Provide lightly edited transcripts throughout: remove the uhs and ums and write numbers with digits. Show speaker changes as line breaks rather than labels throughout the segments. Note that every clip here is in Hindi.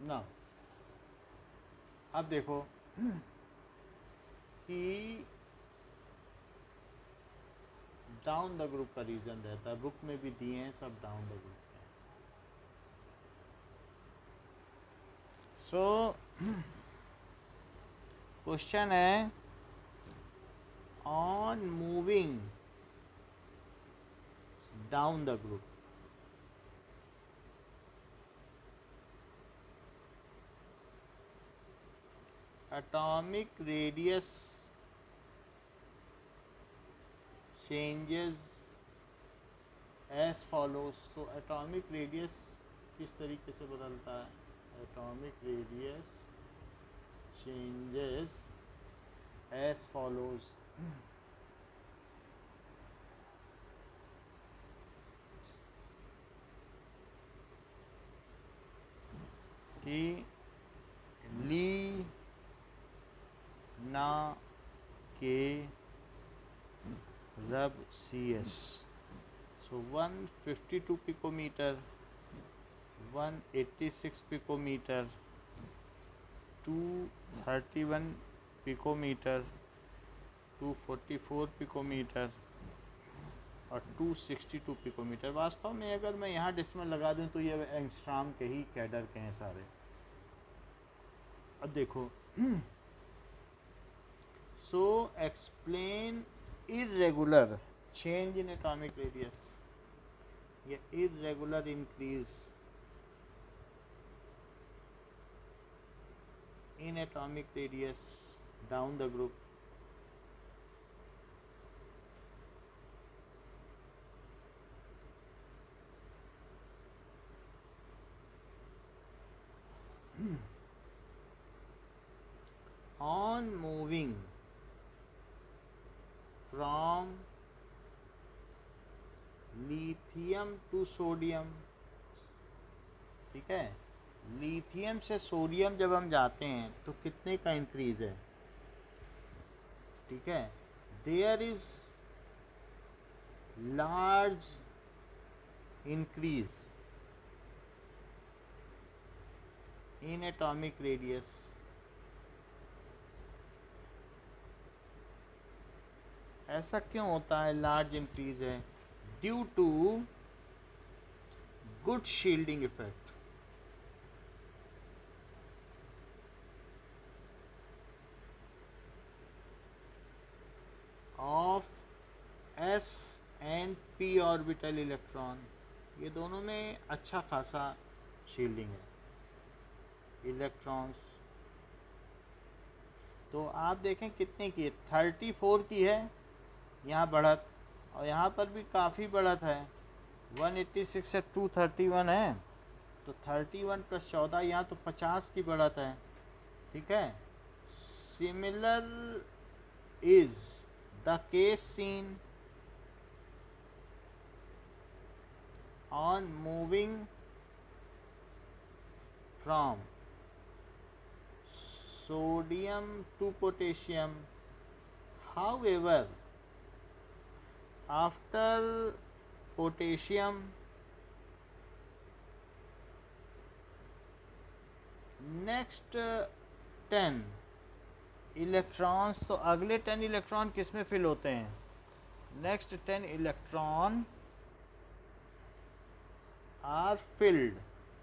ना अब देखो कि डाउन द ग्रुप का रीज़न रहता है, बुक में भी दिए हैं सब डाउन द ग्रुप के। सो क्वेश्चन है on moving down the group atomic radius changes as follows। तो एटॉमिक रेडियस किस तरीके से बदलता है? Atomic radius changes as follows। कि ली ना के रब C S. So 152 picometer, 186 picometer, 231 picometer, 244 picometer और 262 पिकोमीटर। वास्तव में अगर मैं यहाँ डेसिमल लगा दूँ तो ये एंगस्ट्रॉम के ही कैडर के हैं सारे। अब देखो so explain irregular change in atomic radius या irregular increase in atomic radius down the group. on moving from lithium to sodium, ठीक है, लिथियम से सोडियम जब हम जाते हैं तो कितने का इंक्रीज है? ठीक है, there is large increase in atomic radius. ऐसा क्यों होता है? लार्ज इंक्रीज है due to good shielding effect of s and p orbital electron. ये दोनों में अच्छा खासा शील्डिंग है इलेक्ट्रॉन्स। तो आप देखें कितने की है, 34 की है यहाँ बढ़त, और यहाँ पर भी काफ़ी बढ़त है, 186 से 231 है, तो 31 + 14 यहाँ तो 50 की बढ़त है। ठीक है, similar is the case seen on moving from sodium to potassium। However, after potassium next 10 electrons, तो अगले 10 इलेक्ट्रॉन किस में फिल होते हैं? Next 10 electron are filled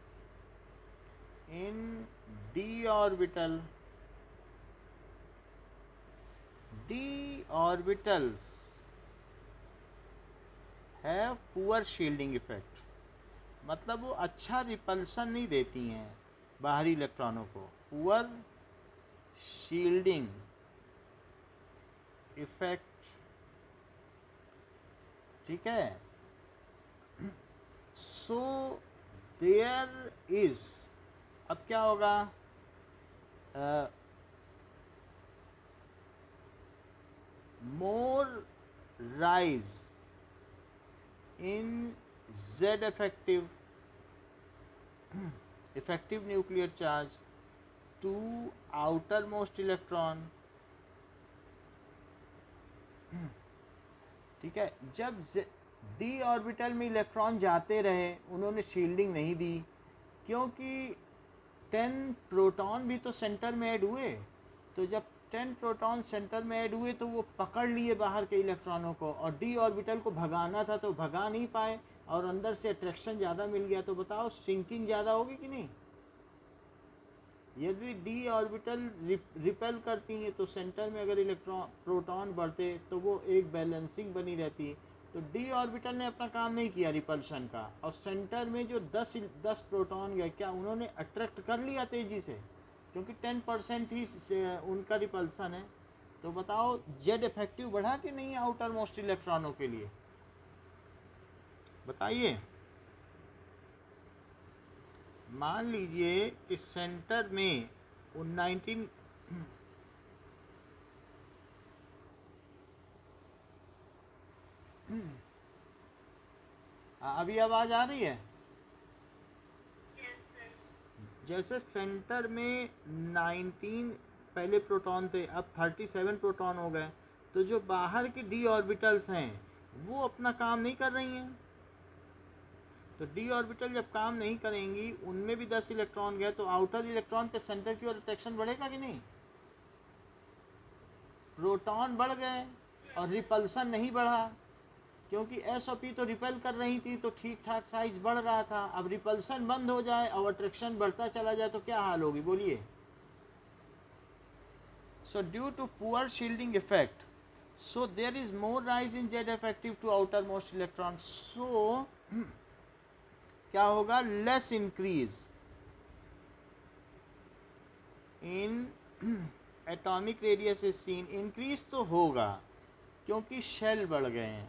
in d orbital. d orbitals have poor shielding effect, मतलब वो अच्छा रिपल्सन नहीं देती हैं बाहरी इलेक्ट्रॉनों को, पुअर शील्डिंग इफेक्ट। ठीक है, सो देयर इज, अब क्या होगा, more rise in Z effective nuclear charge to outermost electron। ठीक है, जब d ऑर्बिटल में इलेक्ट्रॉन जाते रहे, उन्होंने शील्डिंग नहीं दी, क्योंकि 10 प्रोटॉन भी तो सेंटर में ऐड हुए, तो जब 10 प्रोटॉन सेंटर में ऐड हुए तो वो पकड़ लिए बाहर के इलेक्ट्रॉनों को, और डी ऑर्बिटल को भगाना था तो भगा नहीं पाए, और अंदर से अट्रैक्शन ज़्यादा मिल गया। तो बताओ श्रिंकिंग ज़्यादा होगी कि नहीं? यदि डी ऑर्बिटल रिपेल करती हैं तो सेंटर में अगर इलेक्ट्रॉन प्रोटॉन बढ़ते तो वो एक बैलेंसिंग बनी रहती। तो डी ऑर्बिटल ने अपना काम नहीं किया रिपल्शन का, और सेंटर में जो 10 प्रोटॉन गए, क्या उन्होंने अट्रैक्ट कर लिया तेज़ी से? क्योंकि 10% ही उनका रिपल्सन है। तो बताओ जेड इफेक्टिव बढ़ा कि नहीं आउटर मोस्ट इलेक्ट्रॉनों के लिए? बताइए। मान लीजिए कि सेंटर में 19 अभी आवाज आ रही है? जैसे सेंटर में 19 पहले प्रोटॉन थे, अब 37 प्रोटॉन हो गए, तो जो बाहर की डी ऑर्बिटल्स हैं वो अपना काम नहीं कर रही हैं। तो डी ऑर्बिटल जब काम नहीं करेंगी, उनमें भी 10 इलेक्ट्रॉन गए, तो आउटर इलेक्ट्रॉन पे सेंटर की ओर अट्रैक्शन बढ़ेगा कि नहीं? प्रोटॉन बढ़ गए और रिपल्सन नहीं बढ़ा, क्योंकि एस और पी तो रिपेल कर रही थी तो ठीक ठाक साइज बढ़ रहा था। अब रिपल्सन बंद हो जाए और अट्रैक्शन बढ़ता चला जाए तो क्या हाल होगी, बोलिए? So due to poor shielding effect, so there is more rise in Z effective to outermost electron, so क्या होगा? Less increase in atomic radius is seen. Increase तो होगा क्योंकि शेल बढ़ गए हैं,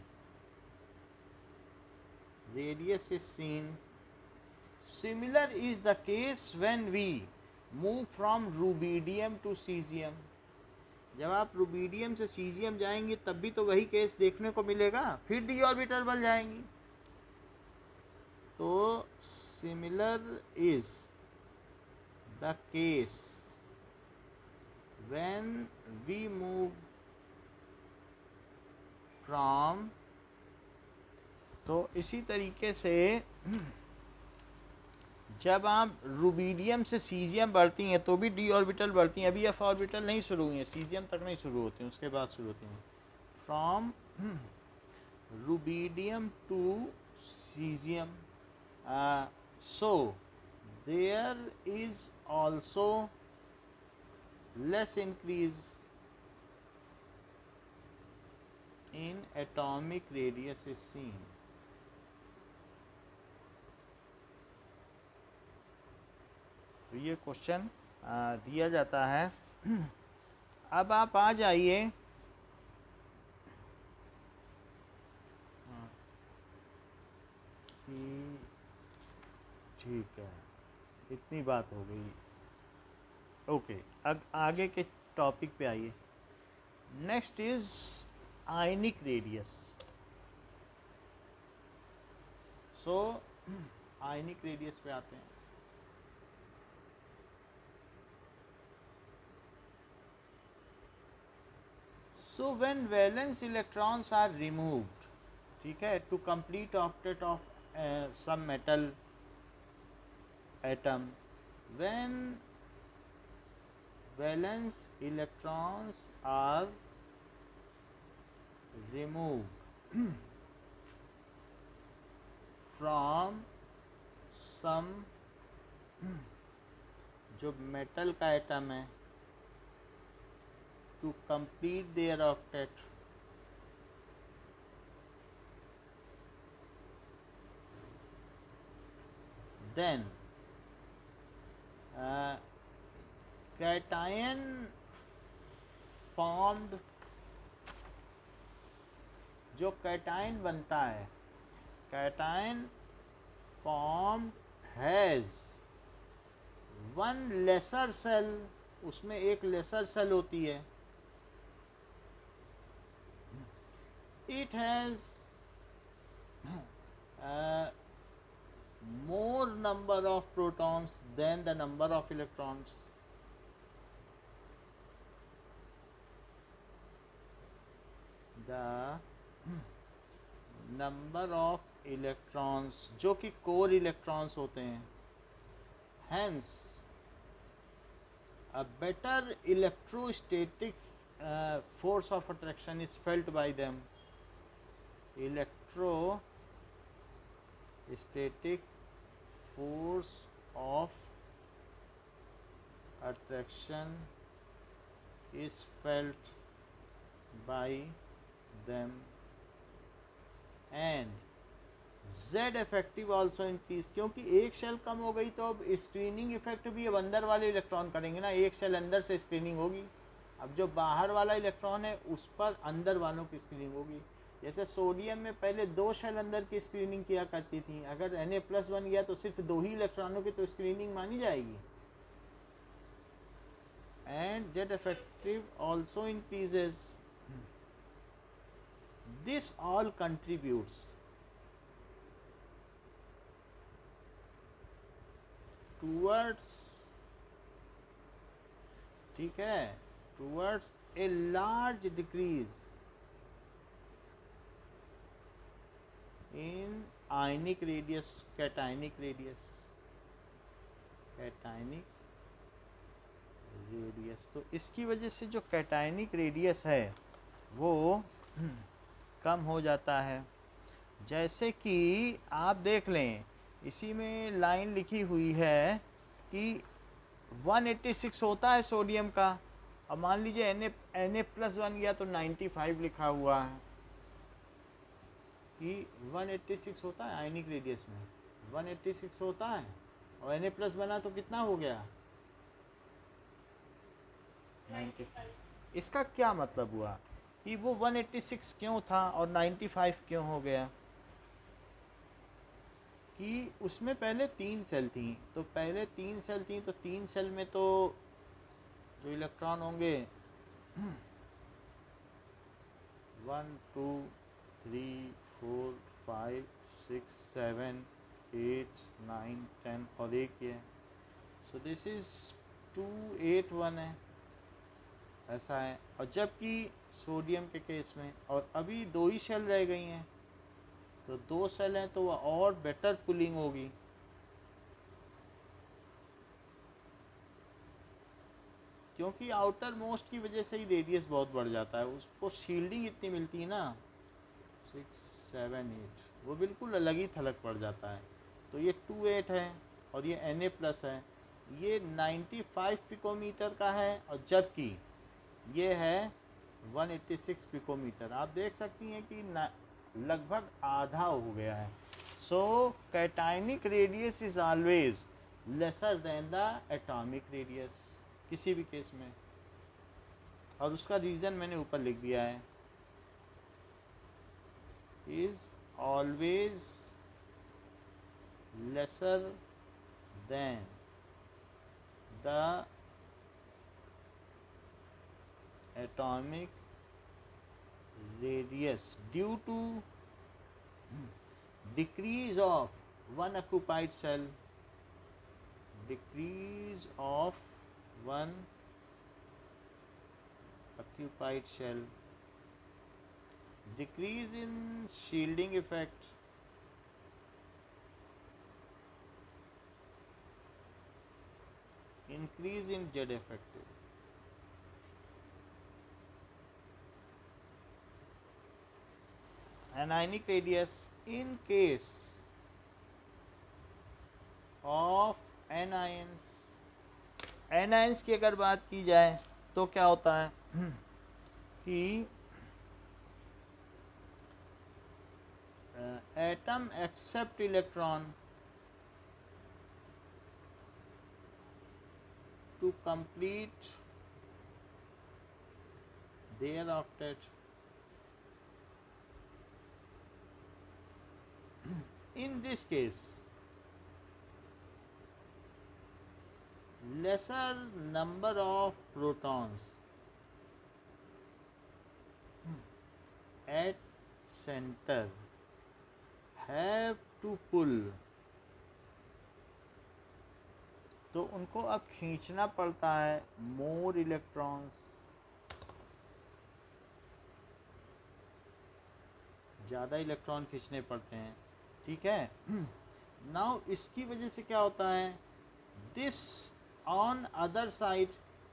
radius is seen. Similar is the case when we move from rubidium to caesium. जब आप रूबीडियम से सीजियम जाएंगे तब भी तो वही केस देखने को मिलेगा, फिर डी ऑर्बिटल बढ़ जाएंगी। तो similar is the case when we move from, तो इसी तरीके से जब आप रूबीडियम से सीजियम बढ़ती हैं तो भी डी ऑर्बिटल बढ़ती हैं। अभी एफ ऑर्बिटल नहीं शुरू हुई है, सीजियम तक नहीं शुरू होती हैं, उसके बाद शुरू होती हैं। From rubidium to caesium, so there is also less increase in atomic radius is seen. तो ये क्वेश्चन दिया जाता है। अब आप आ जाइए ठीक है, इतनी बात हो गई। ओके, अब आगे के टॉपिक पे आइए। Next is ionic radius. So ionic radius पे आते हैं। So when valence electrons are removed, ठीक है, to complete octet of some metal atom, when valence electrons are removed from some, जो मेटल का एटम है, to complete their octet, then cation formed, जो कैटायन बनता है, cation form has one lesser shell, उसमें एक लेसर सेल होती है। It has more number of protons then the number of electrons. The number of electrons, जो कि कोर इलेक्ट्रॉन्स होते हैं, hence a better electrostatic force of attraction is felt by them. Electrostatic force of attraction is felt by them and Z effective also increase, क्योंकि एक शेल कम हो गई तो अब स्क्रीनिंग इफेक्ट भी अब अंदर वाले इलेक्ट्रॉन करेंगे ना, एक शेल अंदर से स्क्रीनिंग होगी, अब जो बाहर वाला इलेक्ट्रॉन है उस पर अंदर वालों की स्क्रीनिंग होगी। जैसे सोडियम में पहले 2 शेल अंदर की स्क्रीनिंग किया करती थी, अगर Na+ बन गया तो सिर्फ 2 ही इलेक्ट्रॉनों की तो स्क्रीनिंग मानी जाएगी। And Z effective also increases, this all contributes towards, ठीक है, towards a large decrease in ionic radius, cationic radius, cationic radius. तो इसकी वजह से जो कैटायनिक रेडियस है वो कम हो जाता है। जैसे कि आप देख लें, इसी में लाइन लिखी हुई है कि 186 होता है सोडियम का, अब मान लीजिए Na+ बन गया तो 95 लिखा हुआ है कि 186 होता है आयनिक रेडियस में, 186 होता है और Na+ बना तो कितना हो गया 95। इसका क्या मतलब हुआ कि वो 186 क्यों था और 95 क्यों हो गया, कि उसमें पहले 3 सेल थी, तो पहले 3 सेल थी तो 3 सेल में तो जो इलेक्ट्रॉन होंगे 1 2 3 4 5 6 7 8 9 10 और एक ये, सो दिस इज 2 8 1 है, ऐसा है। और जबकि सोडियम के केस में और अभी 2 ही शेल रह गई हैं, तो 2 सेल हैं तो वह और बेटर पुलिंग होगी। क्योंकि आउटर मोस्ट की वजह से ही रेडियस बहुत बढ़ जाता है, उसको शील्डिंग इतनी मिलती है ना 6 7 8, वो बिल्कुल अलग ही थलग पड़ जाता है। तो ये 2 8 है और ये Na+ है, ये 95 पिकोमीटर का है और जबकि ये है 186 पिकोमीटर। आप देख सकती हैं कि लगभग आधा हो गया है। So cationic radius is always lesser than the atomic radius किसी भी केस में, और उसका रीज़न मैंने ऊपर लिख दिया है, is always lesser than the atomic radius due to decrease of one occupied cell, decrease of one occupied cell, decrease in shielding effect, increase in Z effective. Anionic radius in case of anions, anions की अगर बात की जाए तो क्या होता है कि atom accept electron to complete their octet. In this case, lesser number of protons at center have to pull, तो उनको अब खींचना पड़ता है more electrons, ज़्यादा इलेक्ट्रॉन खींचने पड़ते हैं, ठीक है। नाउ इसकी वजह से क्या होता है, this on other side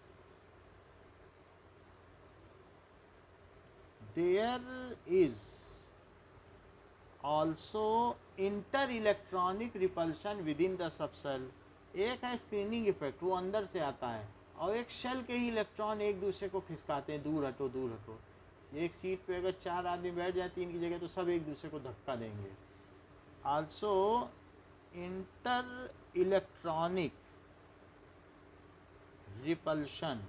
there is also inter-electronic repulsion within the subshell. एक है स्क्रीनिंग इफेक्ट, वो अंदर से आता है, और एक शेल के ही इलेक्ट्रॉन एक दूसरे को खिसकाते हैं, दूर हटो दूर हटो। एक सीट पे अगर 4 आदमी बैठ जाए 3 की जगह तो सब एक दूसरे को धक्का देंगे। Also inter electronic repulsion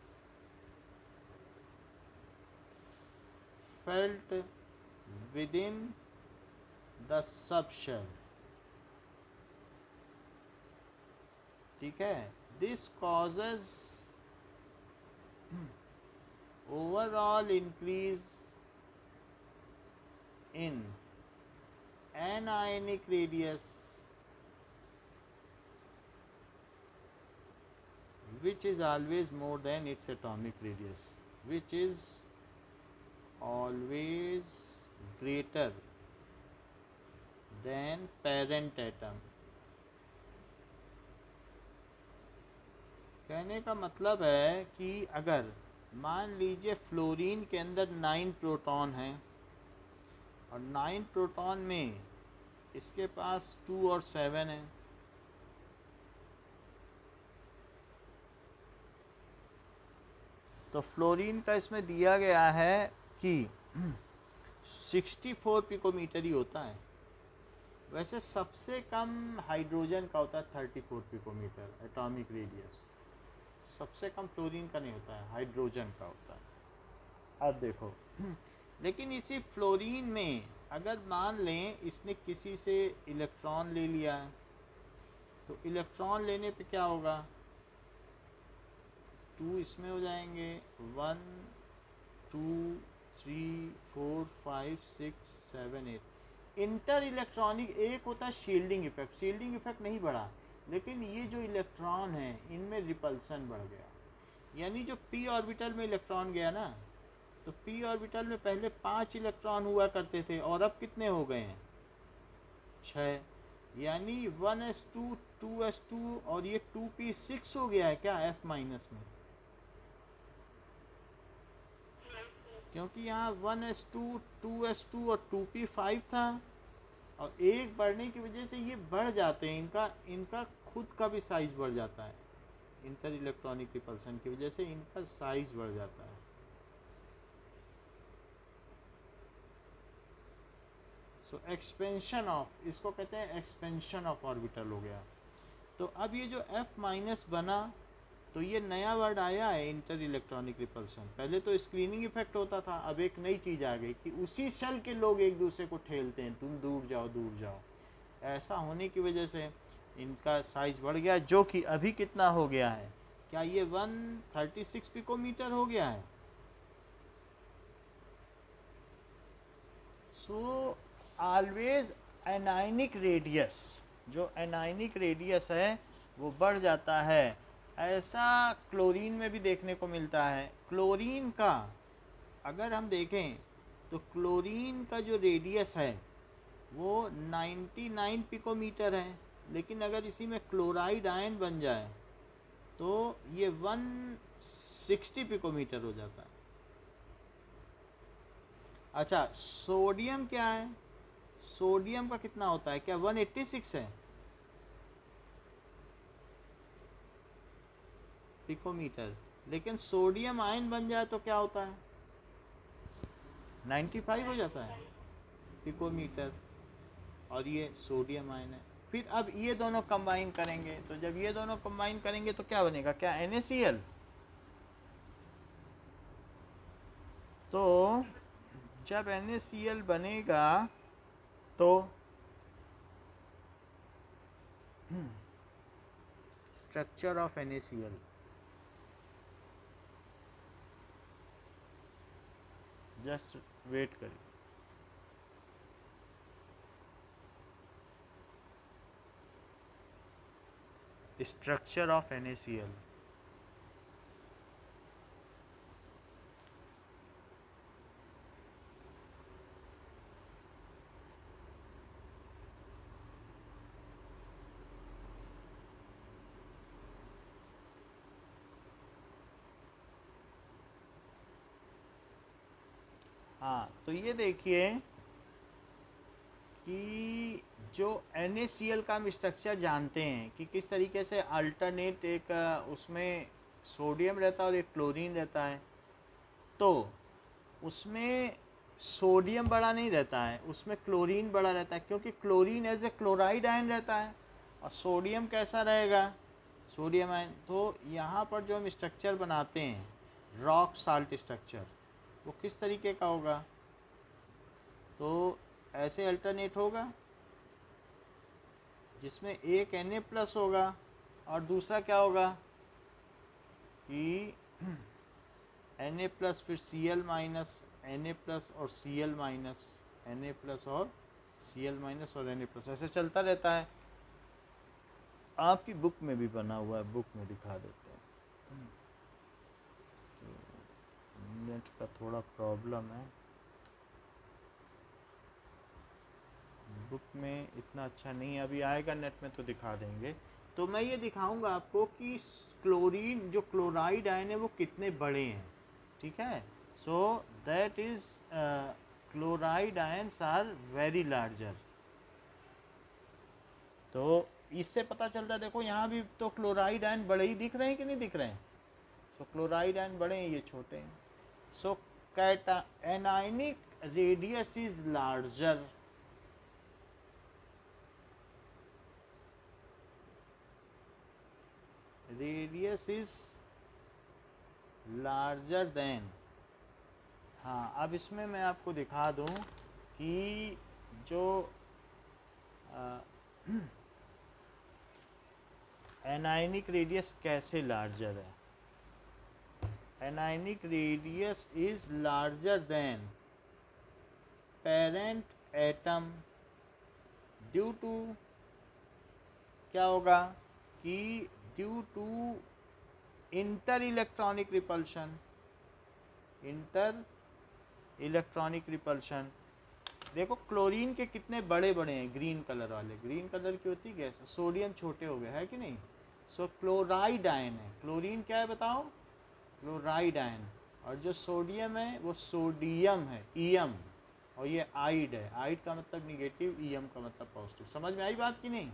felt within the subshell, ठीक है। This causes overall increase in anionic radius, which is always more than its atomic radius, which is always greater than parent atom। कहने का मतलब है कि अगर मान लीजिए फ्लोरीन के अंदर 9 प्रोटॉन हैं और 9 प्रोटॉन में इसके पास 2 और 7 हैं, तो फ्लोरीन का इसमें दिया गया है कि 64 पिकोमीटर ही होता है। वैसे सबसे कम हाइड्रोजन का होता है 34 पिकोमीटर एटॉमिक रेडियस, सबसे कम फ्लोरीन का नहीं होता है, हाइड्रोजन का होता है। अब देखो, लेकिन इसी फ्लोरीन में अगर मान लें इसने किसी से इलेक्ट्रॉन ले लिया है, तो इलेक्ट्रॉन लेने पे क्या होगा, 2 इसमें हो जाएंगे, 1 2 3 4 5 6 7 8। इंटर इलेक्ट्रॉनिक एक होता है शील्डिंग इफेक्ट, शील्डिंग इफेक्ट नहीं बढ़ा, लेकिन ये जो इलेक्ट्रॉन है इनमें रिपल्सन बढ़ गया। यानी जो p ऑर्बिटल में इलेक्ट्रॉन गया ना, तो p ऑर्बिटल में पहले 5 इलेक्ट्रॉन हुआ करते थे और अब कितने हो गए हैं, 6। यानी 1s2 2s2 और ये 2p 6 हो गया है क्या f माइनस में, क्योंकि यहाँ 1s2 2s2 और 2p 5 था, और एक बढ़ने की वजह से ये बढ़ जाते हैं, इनका खुद का भी साइज बढ़ जाता है। इंटर इलेक्ट्रॉनिक रिपल्सन की वजह से इनका साइज बढ़ जाता है। सो एक्सपेंशन ऑफ, इसको कहते हैं एक्सपेंशन ऑफ ऑर्बिटल हो गया। तो अब ये जो F माइनस बना, तो ये नया वर्ड आया है इंटर इलेक्ट्रॉनिक रिपल्सन। पहले तो स्क्रीनिंग इफेक्ट होता था, अब एक नई चीज़ आ गई कि उसी शेल के लोग एक दूसरे को ठेलते हैं, तुम दूर जाओ दूर जाओ। ऐसा होने की वजह से इनका साइज बढ़ गया, जो कि अभी कितना हो गया है, क्या ये 136 पिकोमीटर हो गया है। सो ऑलवेज एनायनिक रेडियस, जो एनायनिक रेडियस है वो बढ़ जाता है। ऐसा क्लोरीन में भी देखने को मिलता है। क्लोरीन का अगर हम देखें तो क्लोरीन का जो रेडियस है वो 99 पिकोमीटर है, लेकिन अगर इसी में क्लोराइड आयन बन जाए तो ये 160 पिकोमीटर हो जाता है। अच्छा, सोडियम क्या है, सोडियम का कितना होता है, क्या 186 है पिकोमीटर, लेकिन सोडियम आयन बन जाए तो क्या होता है, 95 हो जाता है पिकोमीटर, और ये सोडियम आयन है। फिर अब ये दोनों कंबाइन करेंगे, तो जब ये दोनों कंबाइन करेंगे तो क्या बनेगा, क्या NaCl। तो जब NaCl बनेगा तो structure of NaCl, just wait करिए। स्ट्रक्चर ऑफ NaCl, हाँ, तो ये देखिए कि जो NaCl का हम स्ट्रक्चर जानते हैं कि किस तरीके से अल्टरनेट एक उसमें सोडियम रहता है और एक क्लोरीन रहता है, तो उसमें सोडियम बड़ा नहीं रहता है, उसमें क्लोरीन बड़ा रहता है, क्योंकि chlorine as a chloride ion रहता है और सोडियम कैसा रहेगा, सोडियम आयन। तो यहाँ पर जो हम स्ट्रक्चर बनाते हैं रॉक साल्ट स्ट्रक्चर, वो किस तरीके का होगा, तो ऐसे अल्टरनेट होगा जिसमें एक Na+ होगा और दूसरा क्या होगा कि Na+ फिर Cl- Na+ और Cl- Na+ और Cl- और Na+, ऐसे चलता रहता है। आपकी बुक में भी बना हुआ है, बुक में दिखा देते हैं। नेट का थोड़ा प्रॉब्लम है, बुक में इतना अच्छा नहीं है, अभी आएगा नेट में तो दिखा देंगे। तो मैं ये दिखाऊंगा आपको कि क्लोरीन जो क्लोराइड आयन है वो कितने बड़े हैं, ठीक है। So that is chloride ions are very larger. तो इससे पता चलता है, देखो यहाँ भी तो क्लोराइड आयन बड़े ही दिख रहे हैं कि नहीं दिख रहे हैं। सो क्लोराइड आयन बड़े हैं, ये छोटे हैं। So anionic radius is larger. Radius is larger than. हाँ, अब इसमें मैं आपको दिखा दूं कि जो एनायनिक रेडियस कैसे लार्जर है। Anionic radius is larger than parent atom due to, क्या होगा कि due to inter electronic repulsion. Inter electronic repulsion, देखो क्लोरीन के कितने बड़े बड़े हैं, ग्रीन कलर वाले, ग्रीन कलर की होती गैस, सोडियम छोटे हो गए, है कि नहीं। सो क्लोराइड आयन है, क्लोरीन क्या है बताओ, क्लोराइड आयन, और जो सोडियम है वो सोडियम है, ईएम, और ये आइड है, आइड का मतलब निगेटिव, ईएम का मतलब पॉजिटिव। समझ में आई बात कि नहीं।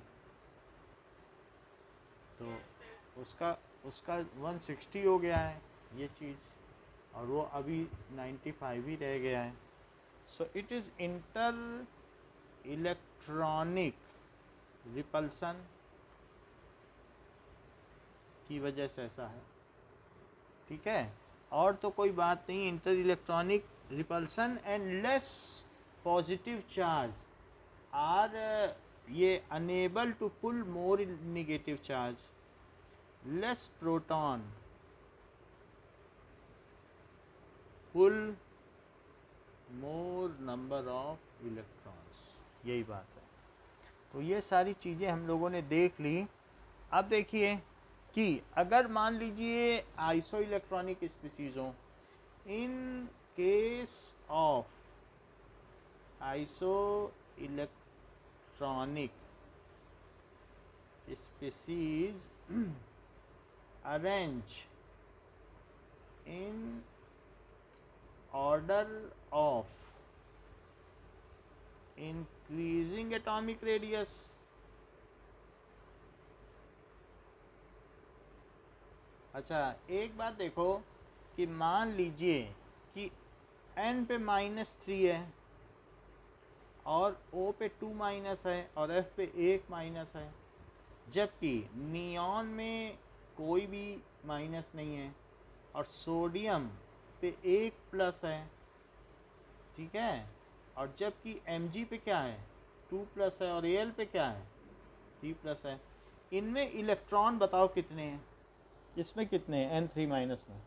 तो उसका उसका 160 हो गया है ये चीज़, और वो अभी 95 ही रह गया है। So it is inter electronic repulsion की वजह से ऐसा है, ठीक है। और तो कोई बात नहीं, inter electronic repulsion and less positive charge are ये unable to pull more negative charge, less proton pull more number of electrons, यही बात है। तो ये सारी चीज़ें हम लोगों ने देख ली। अब देखिए कि अगर मान लीजिए आइसो इलेक्ट्रॉनिक स्पीसीज हो, in case of isoelectronic species arrange in order of increasing atomic radius. अच्छा, एक बात देखो कि मान लीजिए कि n पे -3 है और O पे 2- है और F पे 1- है, जबकि नियॉन में कोई भी माइनस नहीं है और सोडियम पे 1+ है, ठीक है। और जबकि Mg पे क्या है 2+ है और Al पे क्या है 3+ है। इनमें इलेक्ट्रॉन बताओ कितने हैं, इसमें कितने हैं N3- में,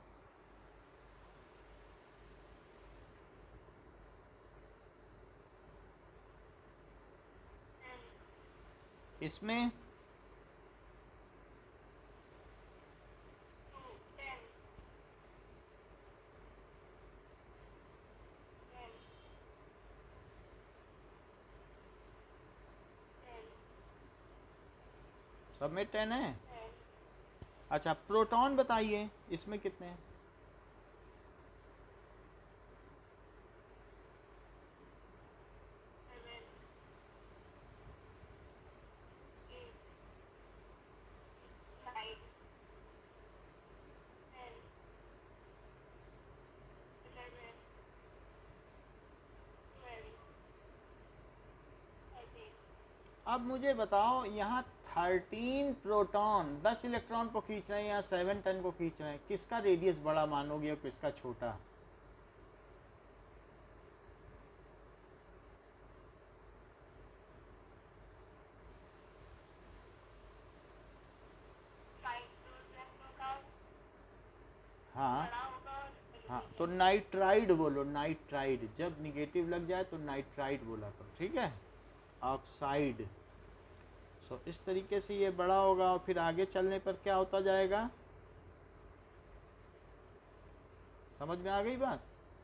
इसमें सब में 10 है। अच्छा, प्रोटॉन बताइए इसमें कितने हैं, अब मुझे बताओ, यहाँ 13 प्रोटॉन 10 इलेक्ट्रॉन को खींच रहे हैं या 7 10 को खींच रहे हैं, किसका रेडियस बड़ा मानोगे और किसका छोटा? हाँ हाँ, तो नाइट्राइड बोलो, नाइट्राइड। जब निगेटिव लग जाए तो नाइट्राइड बोला करो, ठीक है। ऑक्साइड। सो इस तरीके से ये बड़ा होगा और फिर आगे चलने पर क्या होता जाएगा, समझ में आ गई बात?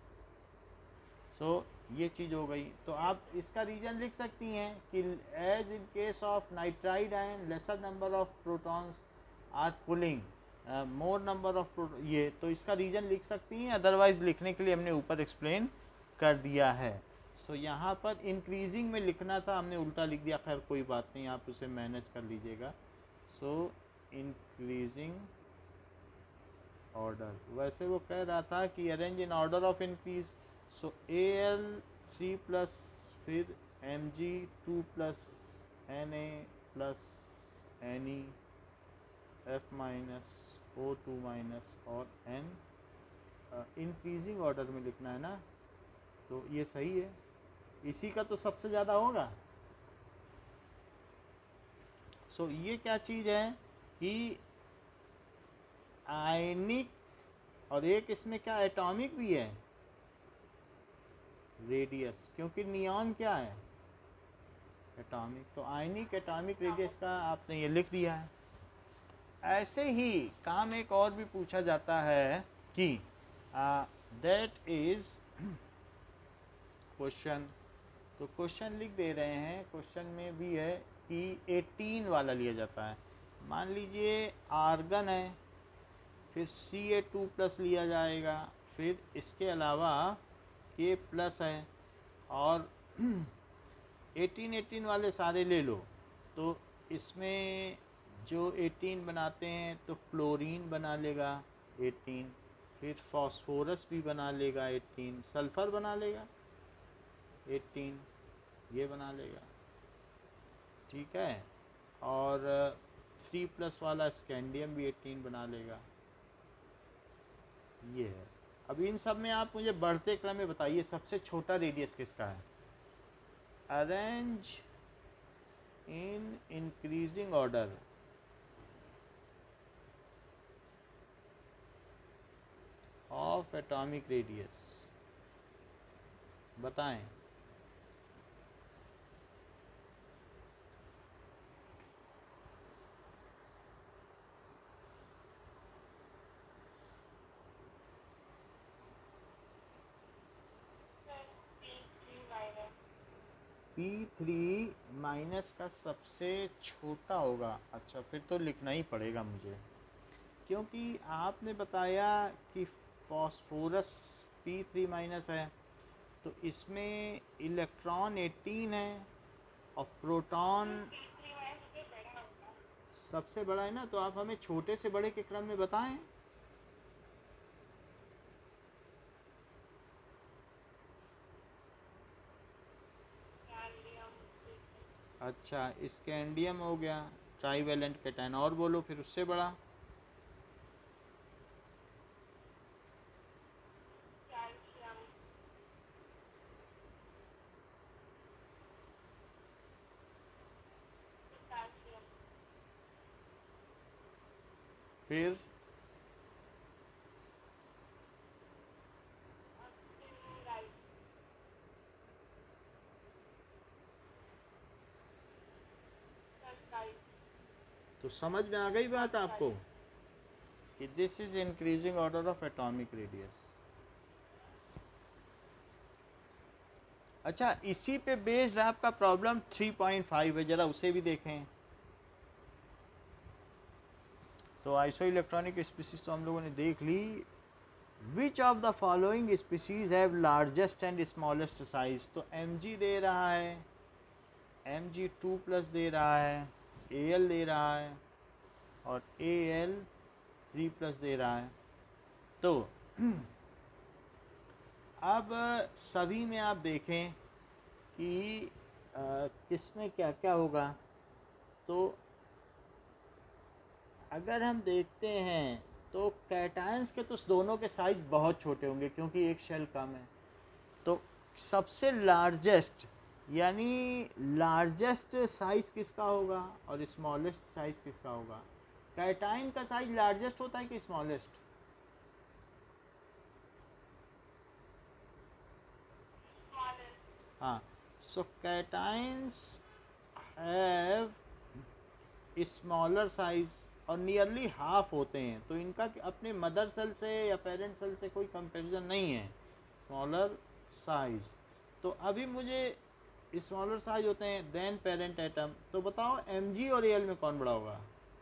सो ये चीज़ हो गई। तो आप इसका रीजन लिख सकती हैं कि as in case of nitride ion lesser number of protons are pulling more number of ये, तो इसका रीजन लिख सकती हैं। अदरवाइज लिखने के लिए हमने ऊपर एक्सप्लेन कर दिया है। सो यहाँ पर इंक्रीजिंग में लिखना था, हमने उल्टा लिख दिया। खैर कोई बात नहीं, आप उसे मैनेज कर लीजिएगा। सो इंक्रीजिंग ऑर्डर, वैसे वो कह रहा था कि arrange in order of increase. So Al3 plus फिर Mg2 plus Na plus Ne F minus O2 minus और N इंक्रीजिंग ऑर्डर में लिखना है ना, तो ये सही है। इसी का तो सबसे ज़्यादा होगा। सो ये क्या चीज़ है कि आयनिक, और एक इसमें क्या एटॉमिक भी है, रेडियस, क्योंकि नियॉन क्या है, एटॉमिक। तो आयनिक एटॉमिक रेडियस का आपने ये लिख दिया है। ऐसे ही काम एक और भी पूछा जाता है कि दैट इज क्वेश्चन, तो क्वेश्चन लिख दे रहे हैं। क्वेश्चन में भी है कि 18 वाला लिया जाता है। मान लीजिए आर्गन है, फिर Ca2 प्लस लिया जाएगा, फिर इसके अलावा K प्लस है, और 18 वाले सारे ले लो। तो इसमें जो 18 बनाते हैं तो क्लोरीन बना लेगा 18, फिर फास्फोरस भी बना लेगा 18, सल्फ़र बना लेगा 18, ये बना लेगा, ठीक है। और 3 प्लस वाला स्कैंडियम भी 18 बना लेगा, ये है। अब इन सब में आप मुझे बढ़ते क्रम में बताइए सबसे छोटा रेडियस किसका है। Arrange in increasing order of atomic radius, बताएं। P3 माइनस का सबसे छोटा होगा। अच्छा, फिर तो लिखना ही पड़ेगा मुझे, क्योंकि आपने बताया कि फास्फोरस P3 माइनस है, तो इसमें इलेक्ट्रॉन 18 है और प्रोटॉन सबसे बड़ा है ना, तो आप हमें छोटे से बड़े के क्रम में बताएं। अच्छा, स्कैंडियम हो गया, ट्राईवेलेंट कैटायन, और बोलो फिर उससे बड़ा। फिर तो समझ में आ गई बात आपको कि this is increasing order of atomic radius. अच्छा, इसी पे बेस्ड आपका प्रॉब्लम 3.5 है, जरा उसे भी देखें। तो आइसो इलेक्ट्रॉनिक स्पीसीज तो हम लोगों ने देख ली। Which of the following species have largest and smallest size. तो Mg दे रहा है, Mg2 प्लस दे रहा है, Al दे रहा है और Al3 प्लस दे रहा है। तो अब सभी में आप देखें कि किस में क्या क्या होगा, तो अगर हम देखते हैं तो कैटायंस के तो दोनों के साइज बहुत छोटे होंगे क्योंकि एक शेल कम है। तो सबसे लार्जेस्ट यानी लार्जेस्ट साइज किसका होगा और स्मॉलेस्ट साइज किसका होगा? कैटाइन का साइज लार्जेस्ट होता है कि स्मॉलेस्ट? हाँ, so cations have smaller size और नियरली हाफ होते हैं, तो इनका अपने मदर सेल से या पेरेंट सेल से कोई कंपैरिजन नहीं है, स्मॉलर साइज। तो अभी मुझे स्मॉलर साइज होते हैं देन पेरेंट एटम, तो बताओ mg और al में कौन बड़ा होगा?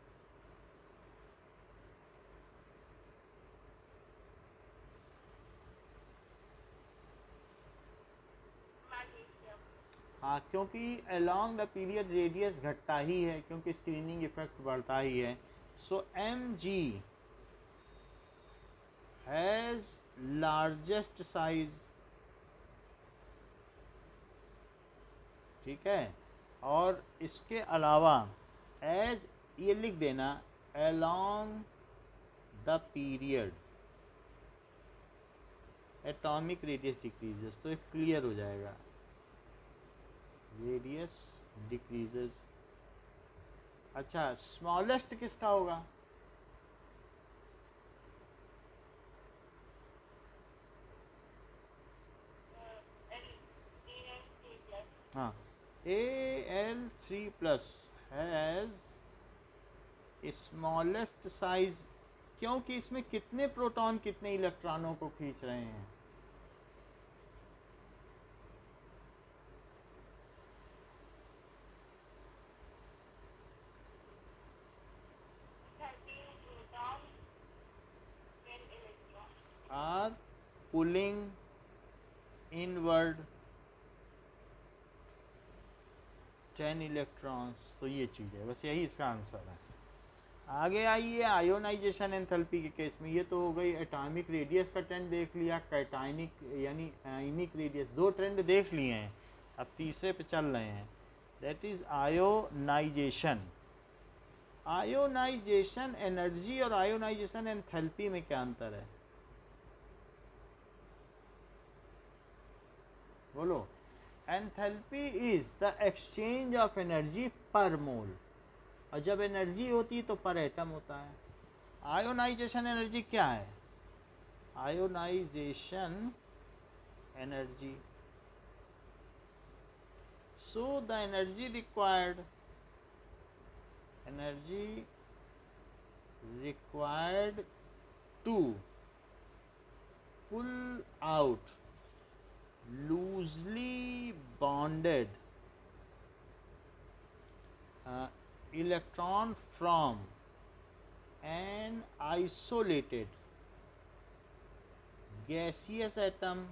हाँ, क्योंकि अलोंग द पीरियड रेडियस घटता ही है क्योंकि स्क्रीनिंग इफेक्ट बढ़ता ही है। So mg has largest size, ठीक है। और इसके अलावा एज ये लिख देना along the period atomic radius decreases, तो ये क्लियर हो जाएगा, रेडियस डिक्रीजेस। अच्छा, स्मॉलेस्ट किसका होगा? हाँ, Al3+ हैज़ स्मॉलेस्ट साइज, क्योंकि इसमें कितने प्रोटॉन कितने इलेक्ट्रॉनों को खींच रहे हैं? आर पुलिंग इनवर्ड 10 इलेक्ट्रॉन्स, तो ये चीज़ है, बस यही इसका आंसर है। आगे आइए आयोनाइजेशन एंथैल्पी के केस में। ये तो हो गई एटॉमिक रेडियस का ट्रेंड देख लिया, कैटाइनिक यानी आयनिक रेडियस, दो ट्रेंड देख लिए हैं, अब तीसरे पे चल रहे हैं, that is ionisation. Ionisation energy और आयोनाइजेशन एंथैल्पी में क्या अंतर है? बोलो। Enthalpy is the exchange of energy per mole, और जब एनर्जी होती है तो पर एटम होता है। आयोनाइजेशन एनर्जी क्या है? Ionisation energy, so the energy required to pull out loosely bonded electron from an isolated gaseous atom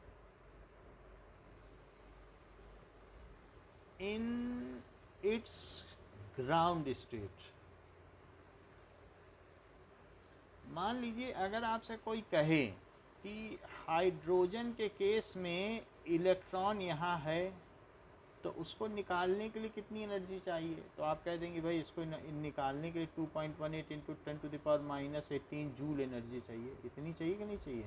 in its ground state। मान लीजिए अगर आपसे कोई कहे कि हाइड्रोजन के केस में इलेक्ट्रॉन यहाँ है तो उसको निकालने के लिए कितनी एनर्जी चाहिए, तो आप कह देंगे भाई इसको निकालने के लिए 2.18 इंटू 10⁻−18 जूल एनर्जी चाहिए। इतनी चाहिए कि नहीं चाहिए?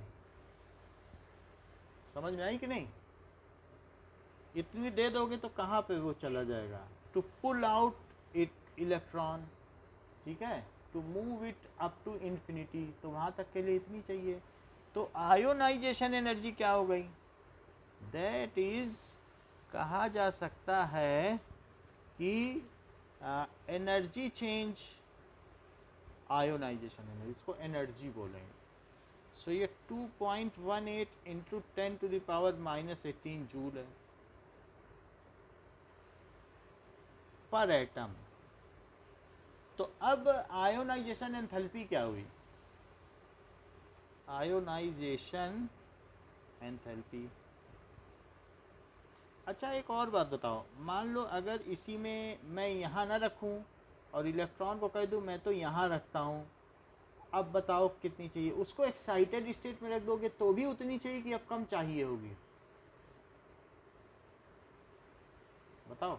समझ में आई कि नहीं? इतनी दे दोगे तो कहाँ पे वो चला जाएगा? To pull out it electron, ठीक है, to move it up to infinity, तो वहाँ तक के लिए इतनी चाहिए। तो आयोनाइजेशन एनर्जी क्या हो गई? दैट इज कहा जा सकता है कि एनर्जी चेंज आयोनाइजेशन एनर्जी, इसको एनर्जी बोलेंगे। सो ये 2.18 इंटू 10⁻−18 जूल है पर एटम। तो अब आयोनाइजेशन एंथैल्पी क्या हुई? Ionisation enthalpy. अच्छा, एक और बात बताओ, मान लो अगर इसी में मैं यहाँ ना रखूँ और इलेक्ट्रॉन को कह दूँ मैं तो यहाँ रखता हूँ, अब बताओ कितनी चाहिए? उसको एक्साइटेड स्टेट में रख दोगे तो भी उतनी चाहिए कि अब कम चाहिए होगी? बताओ।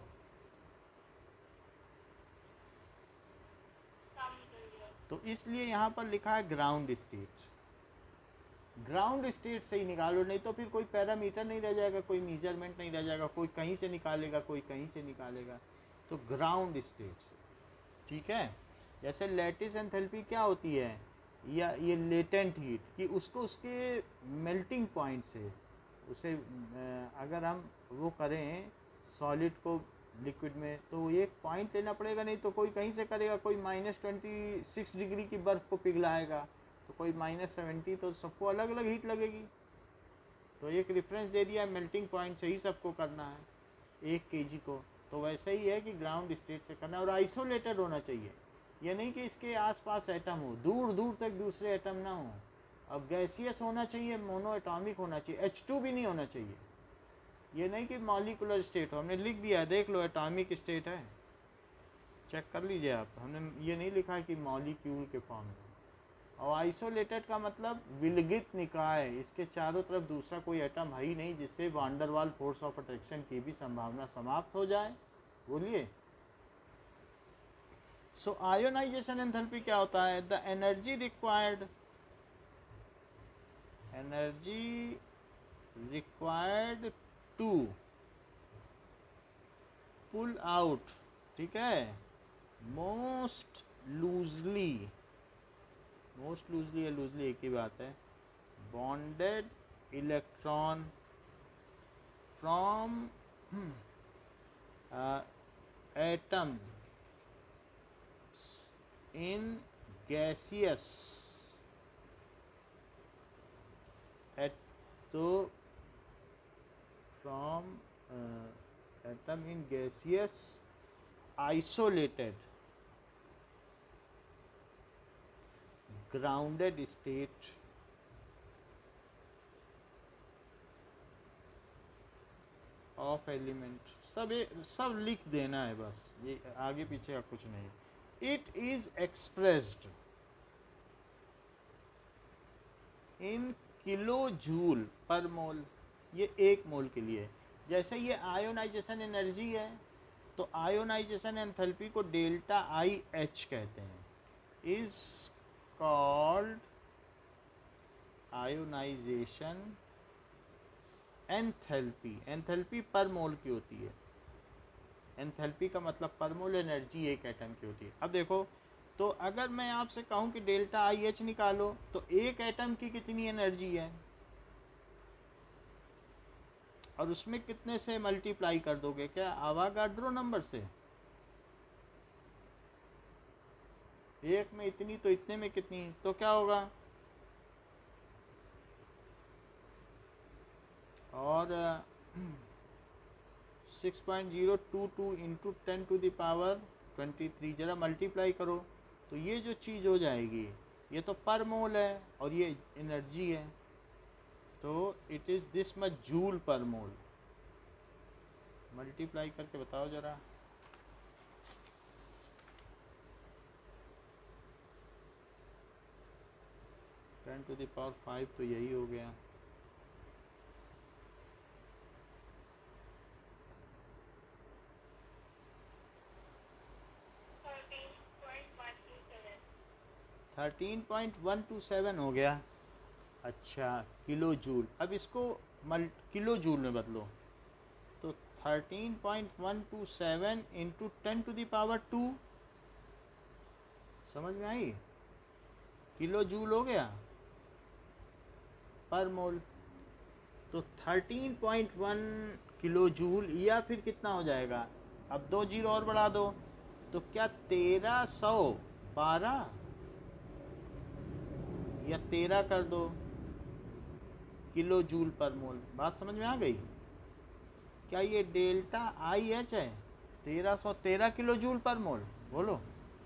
तो इसलिए यहाँ पर लिखा है ग्राउंड स्टेट। ग्राउंड स्टेट से ही निकालो, नहीं तो फिर कोई पैरामीटर नहीं रह जाएगा, कोई मेजरमेंट नहीं रह जाएगा, कोई कहीं से निकालेगा कोई कहीं से निकालेगा। तो ग्राउंड स्टेट से, ठीक है। जैसे लैटिस एंथैल्पी क्या होती है, या ये लेटेंट हीट, कि उसको उसके मेल्टिंग पॉइंट से उसे अगर हम वो करें सॉलिड को लिक्विड में, तो एक पॉइंट लेना पड़ेगा, नहीं तो कोई कहीं से करेगा, कोई -26 डिग्री की बर्फ़ को पिघलाएगा, तो कोई -70, तो सबको अलग अलग हीट लगेगी। तो एक रेफरेंस दे दिया, मेल्टिंग पॉइंट से ही सबको करना है 1 kg को। तो वैसे ही है कि ग्राउंड स्टेट से करना है, और आइसोलेटेड होना चाहिए। ये नहीं कि इसके आसपास एटम हो, दूर दूर तक दूसरे एटम ना हो। अब गैसियस होना चाहिए, मोनो एटॉमिक होना चाहिए, H2 भी नहीं होना चाहिए। ये नहीं कि मॉलिकुलर स्टेट हो, हमने लिख दिया, देख लो एटॉमिक स्टेट है, चेक कर लीजिए आप। हमने ये नहीं लिखा कि मॉलिक्यूल के फॉर्म में। और आइसोलेटेड का मतलब विलगित निकाय, इसके चारों तरफ दूसरा कोई एटम है ही नहीं, जिससे van der Waals force of attraction की भी संभावना समाप्त हो जाए। बोलिए। सो आयोनाइजेशन एंथैल्पी क्या होता है, the energy required to pull out, ठीक है, मोस्ट लूजली या लूजली एक ही बात है, bonded electron from atom in gaseous from atom in gaseous isolated grounded state of element. सब लिख देना है बस, ये आगे पीछे का कुछ नहीं। It is expressed in kilo joule per mole, ये 1 मोल के लिए। जैसे ये आयोनाइजेशन एनर्जी है, तो आयोनाइजेशन एंथैल्पी को डेल्टा IH कहते हैं, is called ionisation enthalpy. Enthalpy per mole की होती है, एंथैल्पी का मतलब पर मोल एनर्जी एक एटम की होती है। अब देखो, तो अगर मैं आपसे कहूं कि डेल्टा IH निकालो, तो एक एटम की कितनी एनर्जी है, और उसमें कितने से मल्टीप्लाई कर दोगे, क्या आवागाड्रो नंबर से, एक में इतनी तो इतने में कितनी, तो क्या होगा, और 6.022 इंटू 10⁻23, जरा मल्टीप्लाई करो, तो ये जो चीज़ हो जाएगी, ये तो पर मोल है और ये एनर्जी है, तो it is this much joule per mole. Multiply करके बताओ जरा। टेन टू द पावर 5 तो यही हो गया। थर्टीन 13.127 हो गया। अच्छा, किलो जूल। अब इसको किलो जूल में बदलो, तो 13.127 इंटू 10⁻²। समझ में आई, किलो जूल हो गया पर मोल। तो 13.1 किलो जूल, या फिर कितना हो जाएगा, अब 2 जीरो और बढ़ा दो, तो क्या 1312 या 13 कर दो किलो जूल पर मोल। बात समझ में आ गई। क्या ये डेल्टा IH है, 1313 किलो जूल पर मोल। बोलो,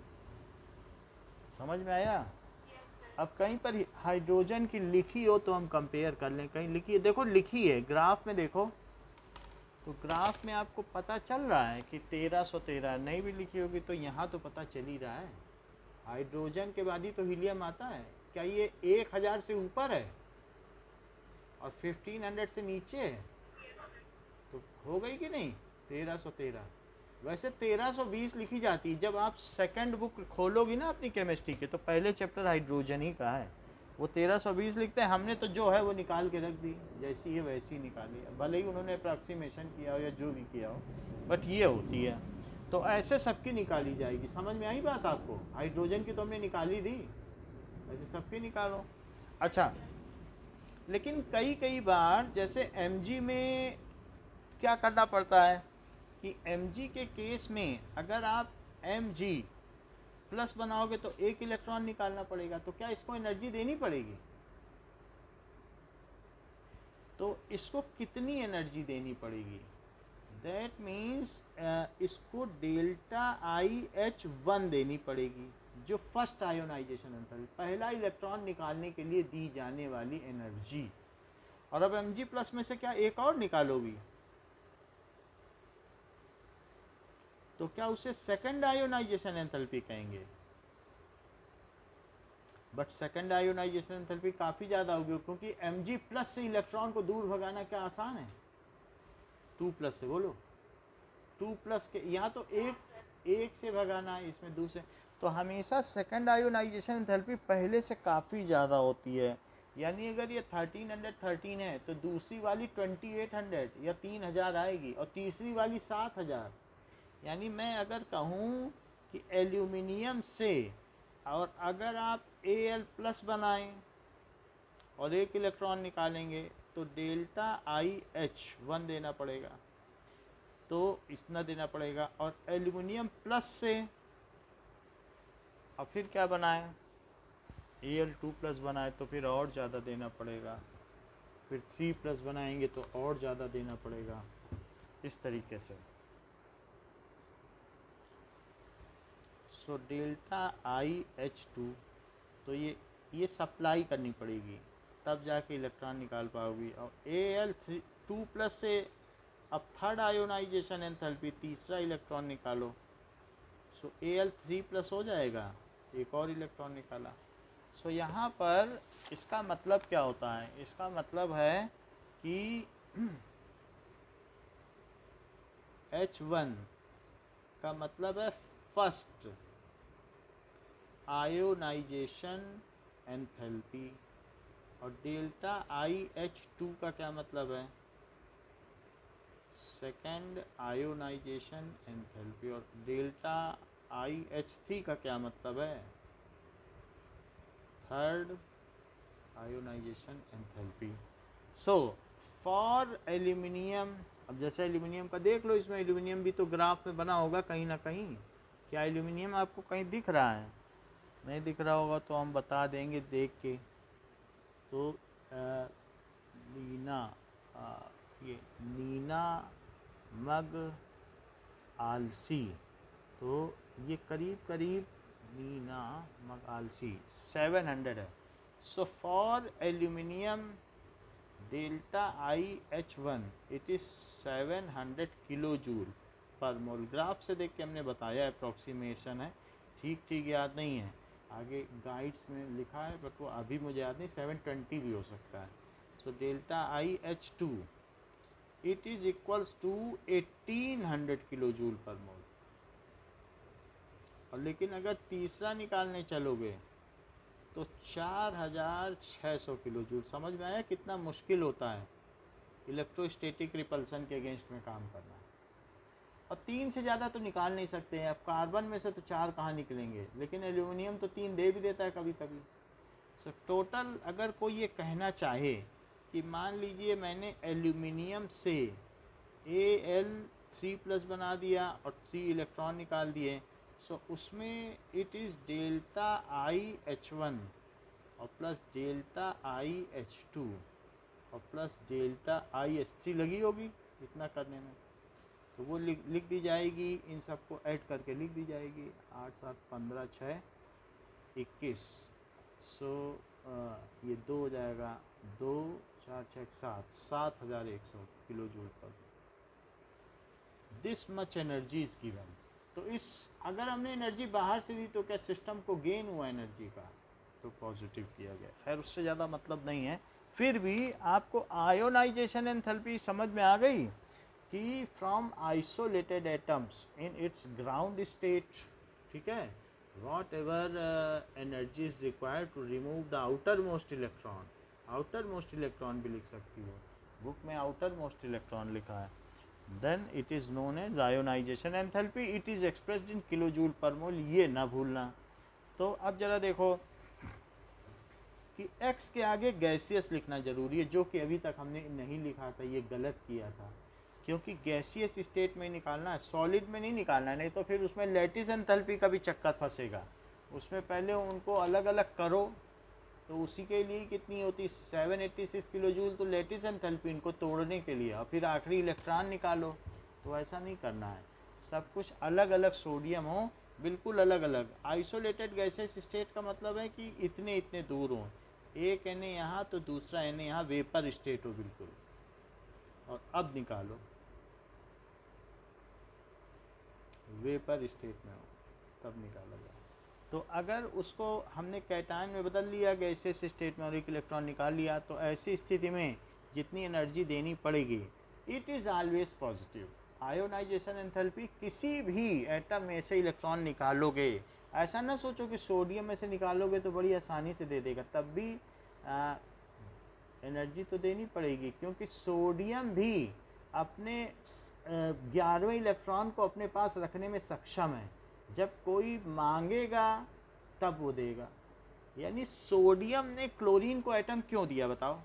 समझ में आया। अब कहीं पर हाइड्रोजन की लिखी हो तो हम कंपेयर कर लें। कहीं लिखी है, देखो लिखी है ग्राफ में, देखो तो ग्राफ में आपको पता चल रहा है कि 1313। नहीं भी लिखी होगी तो यहाँ तो पता चल ही रहा है। हाइड्रोजन के बाद ही तो हीलियम आता है। क्या ये 1000 से ऊपर है और 1500 से नीचे है, तो हो गई कि नहीं। 1313। वैसे 1320 लिखी जाती है। जब आप सेकंड बुक खोलोगी ना अपनी केमिस्ट्री के, तो पहले चैप्टर हाइड्रोजन ही का है, वो 1320 लिखते हैं। हमने तो जो है वो निकाल के रख दी, जैसी है वैसी ही निकाली, भले ही उन्होंने अप्रॉक्सीमेशन किया हो या जो भी किया हो, बट ये होती है। तो ऐसे सबकी निकाली जाएगी। समझ में आई बात आपको? हाइड्रोजन की तो हमने निकाली दी, ऐसे सबकी निकालो। अच्छा, लेकिन कई बार जैसे mg में क्या करना पड़ता है कि mg के केस में अगर आप mg प्लस बनाओगे तो एक इलेक्ट्रॉन निकालना पड़ेगा, तो क्या इसको एनर्जी देनी पड़ेगी? तो इसको कितनी एनर्जी देनी पड़ेगी? दैट मीन्स इसको डेल्टा IH1 देनी पड़ेगी, जो फर्स्ट आयोनाइजेशन एंथैल्पी, पहला इलेक्ट्रॉन निकालने के लिए दी जाने वाली एनर्जी। और अब Mg प्लस में से क्या एक और निकालोगी, तो क्या उसे सेकंड आयोनाइजेशन एंथैल्पी कहेंगे? बट सेकंड आयोनाइजेशन एंथैल्पी काफ़ी ज़्यादा होगी, क्योंकि Mg प्लस से इलेक्ट्रॉन को दूर भगाना क्या आसान है? 2 प्लस से, बोलो 2 प्लस के, यहाँ तो एक से भगाना है, इसमें दूसरे। तो हमेशा सेकंड आयोनाइजेशन एंथैल्पी पहले से काफ़ी ज़्यादा होती है। यानी अगर ये 1313 है तो दूसरी वाली 2800 या 3000 आएगी, और तीसरी वाली 7000। यानी मैं अगर कहूँ कि एल्यूमिनियम से, और अगर आप Al प्लस बनाएं और एक इलेक्ट्रॉन निकालेंगे तो डेल्टा IH1 देना पड़ेगा, तो इतना देना पड़ेगा। और एल्यूमिनियम प्लस से और फिर क्या बनाएं, Al2 प्लस बनाए तो फिर और ज़्यादा देना पड़ेगा, फिर 3 प्लस बनाएंगे तो और ज़्यादा देना पड़ेगा, इस तरीके से। सो डेल्टा IH2, तो ये सप्लाई करनी पड़ेगी, तब जाके इलेक्ट्रॉन निकाल पाओगी। और Al2 प्लस से अब थर्ड आयोनाइजेशन एंथैल्पी, तीसरा इलेक्ट्रॉन निकालो, सो Al3 प्लस हो जाएगा, एक और इलेक्ट्रॉन निकाला। सो यहाँ पर इसका मतलब क्या होता है? इसका मतलब है कि H1 का मतलब है फर्स्ट आयोनाइजेशन एंथैल्पी, और डेल्टा IH2 का क्या मतलब है? Second ionisation enthalpy. और डेल्टा IH3 का क्या मतलब है? Third ionisation enthalpy. So for aluminium, अब जैसे एल्यूमिनियम का देख लो, इसमें एल्यूमिनियम भी तो ग्राफ में बना होगा कहीं ना कहीं। क्या एल्यूमिनियम आपको कहीं दिख रहा है? नहीं दिख रहा होगा तो हम बता देंगे देख के। तो ये नीना मग आलसी, तो ये करीब नीना मग आलसी 700 है। So for aluminium delta IH1 it is 700 kilo joule per mole. Graph से देख के हमने बताया, अप्रॉक्सीमेशन है, ठीक याद नहीं है, आगे गाइड्स में लिखा है, बट वो अभी मुझे याद नहीं, 720 भी हो सकता है। So delta IH2 it is equals to 1800 kilo joule per mole. और लेकिन अगर तीसरा निकालने चलोगे तो 4600 किलो जूल। समझ में आया कितना मुश्किल होता है इलेक्ट्रोस्टैटिक रिपल्सन के अगेंस्ट में काम करना। और 3 से ज़्यादा तो निकाल नहीं सकते हैं। अब कार्बन में से तो 4 कहाँ निकलेंगे, लेकिन एल्यूमिनियम तो 3 दे भी देता है कभी कभी। सो टोटल अगर कोई ये कहना चाहे कि मान लीजिए मैंने एल्यूमिनियम से Al3 प्लस बना दिया और 3 इलेक्ट्रॉन निकाल दिए, सो उसमें इट इज़ डेल्टा IH1 और प्लस डेल्टा IH2 और प्लस डेल्टा IH3 लगी होगी इतना करने में, तो वो लिख दी जाएगी, इन सबको ऐड करके लिख दी जाएगी। 8 7 15 6 21। सो ये 2 हो जाएगा, 2 4 6 7 7100 kilo joule per. This much energy is given. तो इस अगर हमने एनर्जी बाहर से दी तो क्या सिस्टम को गेन हुआ एनर्जी का? तो पॉजिटिव किया गया। खैर उससे ज़्यादा मतलब नहीं है, फिर भी आपको आयोनाइजेशन एंथैल्पी समझ में आ गई कि from isolated atoms in its ground state, ठीक है, whatever energy is required to remove the outermost electron, outermost electron भी लिख सकती हो, बुक में आउटर मोस्ट इलेक्ट्रॉन लिखा है, then it is known as ionisation enthalpy, it is expressed in kilo joule per mole, ये ना भूलना। तो अब जरा देखो कि x के आगे गैसियस लिखना ज़रूरी है, जो कि अभी तक हमने नहीं लिखा था, ये गलत किया था, क्योंकि गैसियस स्टेट में निकालना है, सॉलिड में नहीं निकालना है, नहीं तो फिर उसमें लैटिस एंथैल्पी का भी चक्कर फंसेगा। उसमें पहले उनको अलग अलग करो, तो उसी के लिए कितनी होती 786 किलो जूल, तो लैटिस एंथैल्पी इनको तोड़ने के लिए, और फिर आखिरी इलेक्ट्रॉन निकालो, तो ऐसा नहीं करना है, सब कुछ अलग अलग सोडियम हो, बिल्कुल अलग अलग। आइसोलेटेड गैसेस स्टेट का मतलब है कि इतने इतने दूर हों, एक एन यहाँ तो दूसरा एन यहाँ, वेपर स्टेट हो बिल्कुल। और अब निकालो, वेपर स्टेट में हो तब निकाला जाए। तो अगर उसको हमने कैटायन में बदल लिया, गैसेस स्टेट में, और एक इलेक्ट्रॉन निकाल लिया, तो ऐसी स्थिति में जितनी एनर्जी देनी पड़ेगी it is always positive. Ionisation enthalpy, किसी भी एटम में से इलेक्ट्रॉन निकालोगे, ऐसा ना सोचो कि सोडियम में से निकालोगे तो बड़ी आसानी से दे देगा, तब भी एनर्जी तो देनी पड़ेगी, क्योंकि सोडियम भी अपने 11वें इलेक्ट्रॉन को अपने पास रखने में सक्षम है, जब कोई मांगेगा तब वो देगा। यानी सोडियम ने क्लोरीन को एटम क्यों दिया बताओ?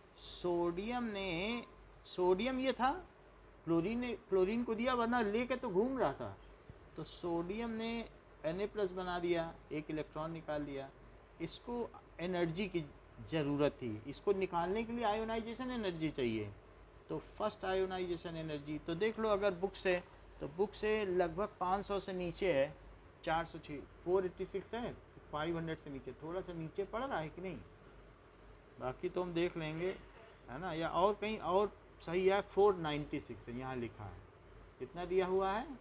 सोडियम ये था, क्लोरीन ने क्लोरीन को दिया, वरना लेके तो घूम रहा था। तो सोडियम ने Na+ बना दिया, एक इलेक्ट्रॉन निकाल दिया, इसको एनर्जी की ज़रूरत थी, इसको निकालने के लिए आयोनाइजेशन एनर्जी चाहिए, तो फर्स्ट आयोनाइजेशन एनर्जी तो देख लो अगर बुक से, तो बुक से लगभग 500 से नीचे है, 406 486 है, 500 से नीचे, थोड़ा सा नीचे पड़ रहा है कि नहीं, बाकी तो हम देख लेंगे, है ना, या और कहीं और सही है, 496 है, यहाँ लिखा है, कितना दिया हुआ है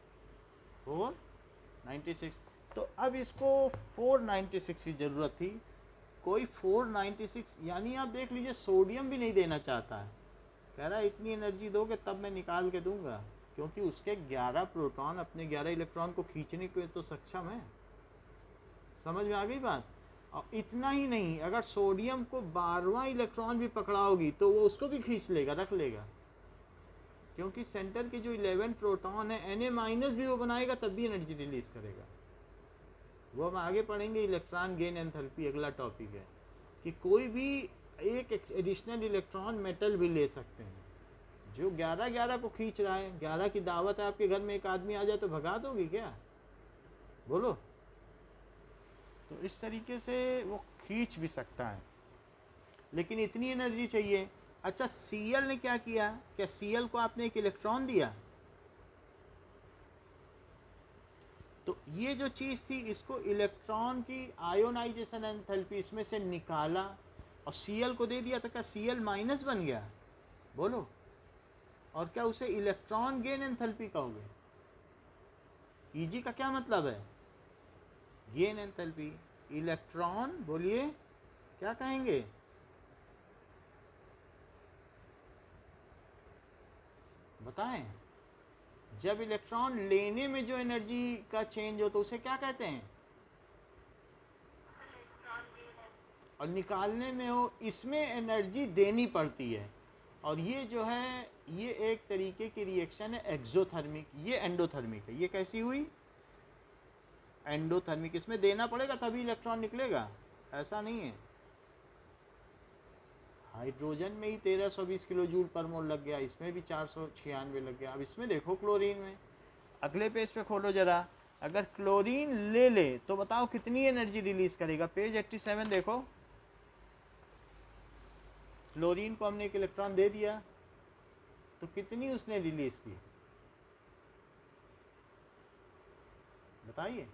496। तो अब इसको 496 की ज़रूरत थी, कोई 496, यानी आप देख लीजिए सोडियम भी नहीं देना चाहता है, कह रहा है इतनी एनर्जी दोगे तब मैं निकाल के दूंगा, क्योंकि उसके 11 प्रोटॉन अपने 11 इलेक्ट्रॉन को खींचने के तो सक्षम है। समझ में आ गई बात? और इतना ही नहीं, अगर सोडियम को 12वां इलेक्ट्रॉन भी पकड़ाओगी तो वो उसको भी खींच लेगा, रख लेगा, क्योंकि सेंटर के जो 11 प्रोटॉन है Na- भी वो बनाएगा तब भी एनर्जी रिलीज करेगा। वो हम आगे पढ़ेंगे, इलेक्ट्रॉन गेन एंथैल्पी अगला टॉपिक है, कि कोई भी एक एडिशनल इलेक्ट्रॉन मेटल भी ले सकते हैं, जो 11 को खींच रहा है, 11 की दावत है, आपके घर में एक आदमी आ जाए तो भगा दोगे क्या? बोलो। तो इस तरीके से वो खींच भी सकता है, लेकिन इतनी एनर्जी चाहिए। अच्छा, Cl ने क्या किया? क्या Cl को आपने एक इलेक्ट्रॉन दिया? तो ये जो चीज़ थी, इसको इलेक्ट्रॉन की आयोनाइजेशन एंथैल्पी इसमें से निकाला और Cl को दे दिया, तो क्या Cl- बन गया? बोलो। और क्या उसे इलेक्ट्रॉन गेन एंथैल्पी कहोगे? Eg का क्या मतलब है? Gain enthalpy. इलेक्ट्रॉन, बोलिए क्या कहेंगे? बताएं। जब इलेक्ट्रॉन लेने में जो एनर्जी का चेंज हो तो उसे क्या कहते हैं? और निकालने में हो, इसमें एनर्जी देनी पड़ती है। और ये जो है, ये एक तरीके की रिएक्शन है एक्सोथर्मिक, ये एंडोथर्मिक है। ये कैसी हुई? एंडोथर्मिक। इसमें देना पड़ेगा तभी इलेक्ट्रॉन निकलेगा, ऐसा नहीं है। हाइड्रोजन में ही 1320 किलो जूल पर मोल लग गया, इसमें भी 496 लग गया। अब इसमें देखो क्लोरीन में, अगले पेज पे खोलो जरा, अगर क्लोरीन ले ले तो बताओ कितनी एनर्जी रिलीज करेगा? पेज 87 देखो, क्लोरीन को हमने एक इलेक्ट्रॉन दे दिया तो कितनी उसने रिलीज की, बताइए।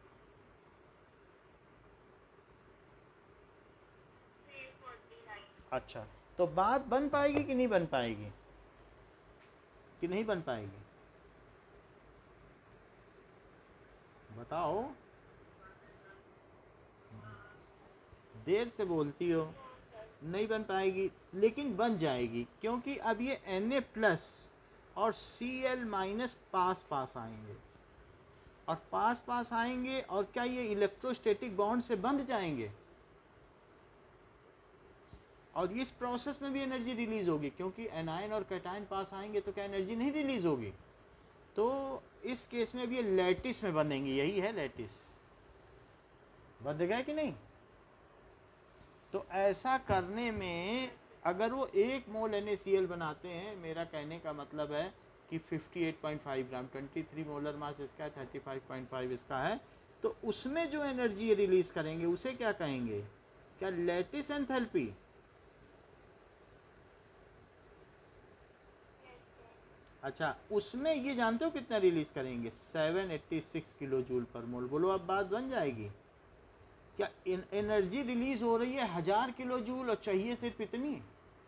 अच्छा, तो बात बन पाएगी कि नहीं बन पाएगी? कि नहीं बन पाएगी? बताओ। देर से बोलती हो, नहीं बन पाएगी, लेकिन बन जाएगी, क्योंकि अब ये Na+ और Cl माइनस पास पास आएंगे, और पास पास आएंगे, और क्या ये इलेक्ट्रोस्टैटिक बॉन्ड से बंध जाएंगे, और इस प्रोसेस में भी एनर्जी रिलीज होगी, क्योंकि एनायन और कैटायन पास आएंगे तो क्या एनर्जी नहीं रिलीज होगी। तो इस केस में भी ये लैटिस में बंधेंगे, यही है लैटिस, बंध गए कि नहीं। तो ऐसा करने में अगर वो 1 मोल NaCl बनाते हैं, मेरा कहने का मतलब है कि 58.5 ग्राम, 23 मोलर मास इसका है, 35.5 इसका है, तो उसमें जो एनर्जी रिलीज करेंगे उसे क्या कहेंगे, क्या लैटिस एंथैल्पी। अच्छा, उसमें ये जानते हो कितना रिलीज करेंगे, 786 किलो जूल पर मोल। बोलो अब बात बन जाएगी। क्या एनर्जी रिलीज हो रही है 1000 किलो जूल और चाहिए सिर्फ इतनी,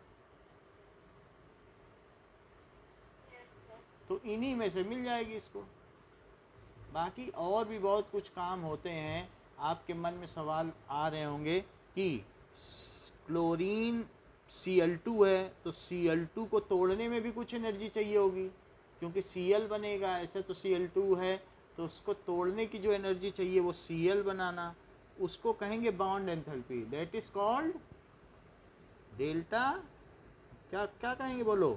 तो इन्हीं में से मिल जाएगी इसको। बाकी और भी बहुत कुछ काम होते हैं। आपके मन में सवाल आ रहे होंगे कि क्लोरीन Cl2 है, तो Cl2 को तोड़ने में भी कुछ एनर्जी चाहिए होगी, क्योंकि Cl बनेगा, ऐसे तो Cl2 है, तो उसको तोड़ने की जो एनर्जी चाहिए वो Cl बनाना, उसको कहेंगे bond enthalpy, that is called delta, क्या क्या कहेंगे बोलो,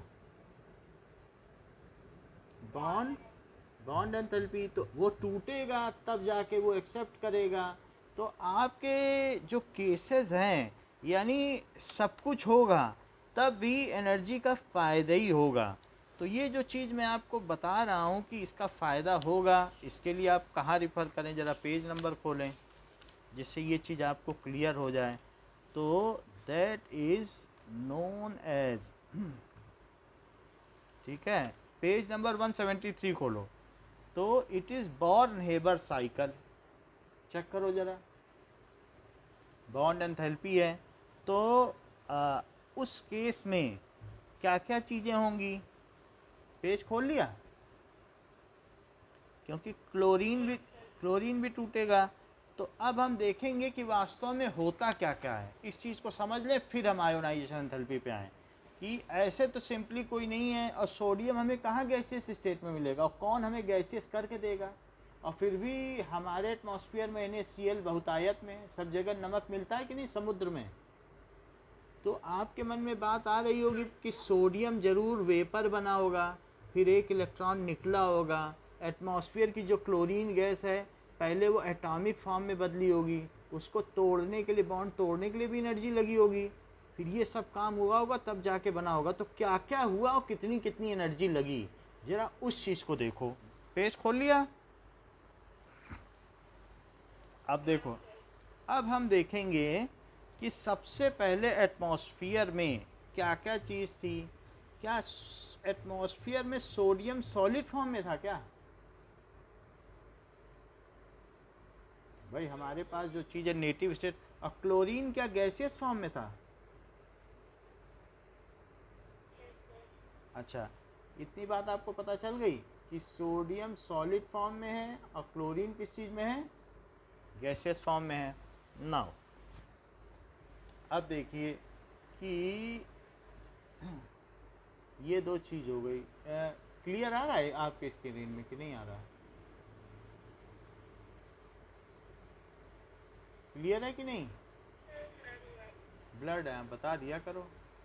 बॉन्ड बॉन्ड एंथैल्पी। तो वो टूटेगा तब जाके वो एक्सेप्ट करेगा। तो आपके जो केसेस हैं, यानी सब कुछ होगा तब भी एनर्जी का फ़ायदा ही होगा। तो ये जो चीज़ मैं आपको बता रहा हूँ कि इसका फ़ायदा होगा, इसके लिए आप कहाँ रिफ़र करें, ज़रा पेज नंबर खोलें जिससे ये चीज़ आपको क्लियर हो जाए। तो दैट इज़ नोन एज, ठीक है, पेज नंबर 173 खोलो। तो it is Born Haber cycle, check करो ज़रा, बॉन्ड एंथैल्पी है। तो उस केस में क्या क्या चीज़ें होंगी, पेज खोल लिया, क्योंकि क्लोरीन भी टूटेगा। तो अब हम देखेंगे कि वास्तव में होता क्या क्या है, इस चीज़ को समझ लें, फिर हम आयोनाइजेशन एंथैल्पी पे आएँ। कि ऐसे तो सिंपली कोई नहीं है, और सोडियम हमें कहाँ गैसियस स्टेट में मिलेगा, और कौन हमें गैसियस करके देगा, और फिर भी हमारे एटमॉस्फेयर में NaCl बहुतायत में, सब जगह नमक मिलता है कि नहीं समुद्र में। तो आपके मन में बात आ रही होगी कि सोडियम ज़रूर वेपर बना होगा, फिर एक इलेक्ट्रॉन निकला होगा, एटमॉस्फेयर की जो क्लोरीन गैस है पहले वो एटॉमिक फॉर्म में बदली होगी, उसको तोड़ने के लिए, बॉन्ड तोड़ने के लिए भी एनर्जी लगी होगी, फिर ये सब काम हुआ होगा तब जाके बना होगा। तो क्या क्या हुआ और कितनी कितनी एनर्जी लगी, ज़रा उस चीज़ को देखो। पेज खोल लिया, अब देखो, अब हम देखेंगे कि सबसे पहले एटमॉस्फेयर में क्या क्या चीज़ थी। क्या एटमॉस्फेयर में सोडियम सॉलिड फॉर्म में था क्या, भाई हमारे पास जो चीज़ है नेटिव स्टेट, और क्लोरीन क्या गैसियस फॉर्म में था। अच्छा, इतनी बात आपको पता चल गई कि सोडियम सॉलिड फॉर्म में है और क्लोरीन किस चीज़ में है, गैसियस फॉर्म में है। नाउ अब देखिए कि ये दो चीज़ हो गई। क्लियर आ रहा है आपके स्क्रीन में कि नहीं आ रहा है, क्लियर है कि नहीं, ब्लड है बता दिया करो।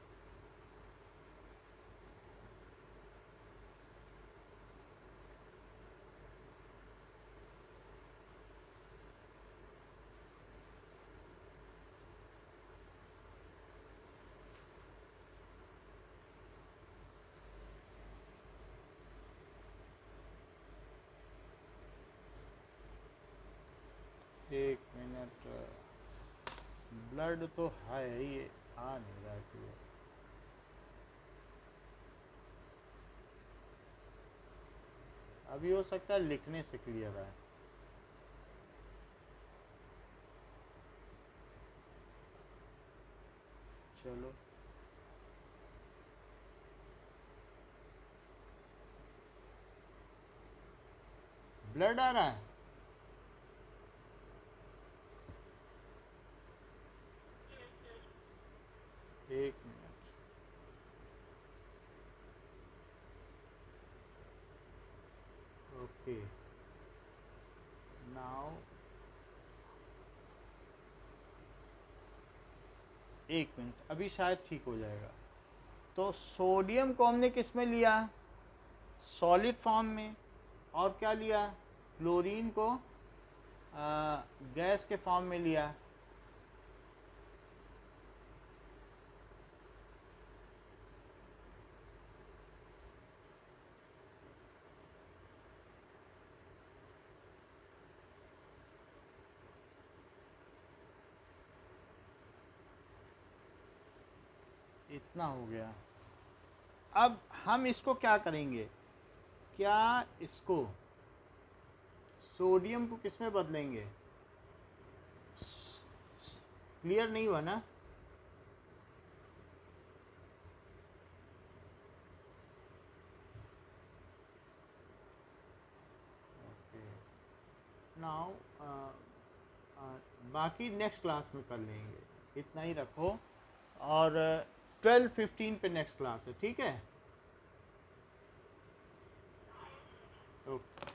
एक मिनट, ब्लड तो है, ये आ नहीं रहा क्लियर। अभी हो सकता है लिखने से क्लियर है। चलो ब्लड आ रहा है, एक मिनट, एक मिनट, अभी शायद ठीक हो जाएगा। तो सोडियम को हमने किस में लिया, सॉलिड फॉर्म में, और क्या लिया, क्लोरीन को गैस के फॉर्म में लिया। इतना हो गया। अब हम इसको क्या करेंगे, क्या इसको सोडियम को किस में बदलेंगे, क्लियर नहीं हुआ ना? नाउ बाकी नेक्स्ट क्लास में कर लेंगे, इतना ही रखो। और 12:15 पे नेक्स्ट क्लास है, ठीक है? ओके।